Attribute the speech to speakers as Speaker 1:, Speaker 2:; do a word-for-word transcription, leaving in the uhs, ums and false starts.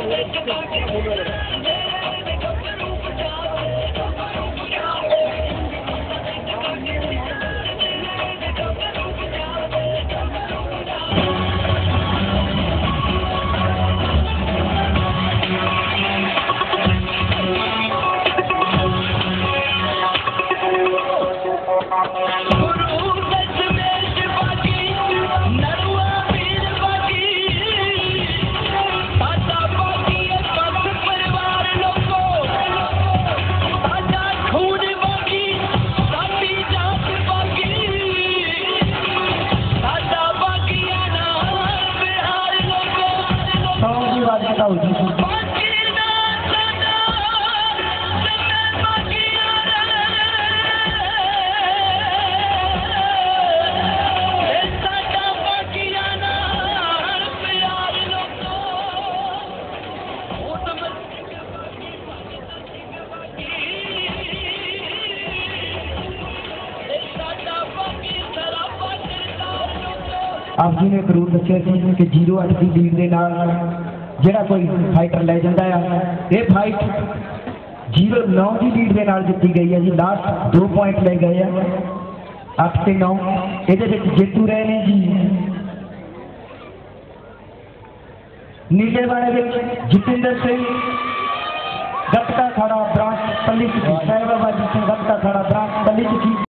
Speaker 1: आप जी ने जरूर दसिया कि जीरो अठ की लीड के नाल जिहड़ा कोई फाइटर लै जाता है, ये फाइट जीरो नौ की लीड के नाल जीती गई है जी। लास्ट दो पॉइंट ले गए हैं, अठ से नौ ये जेतू रहे हैं जी। नीले वाले जतिंदर सिंह गटका खड़ा ब्रांच पल्ली, साहिबाबाद जी सिंह गटका खड़ा ब्रांच पल्ली।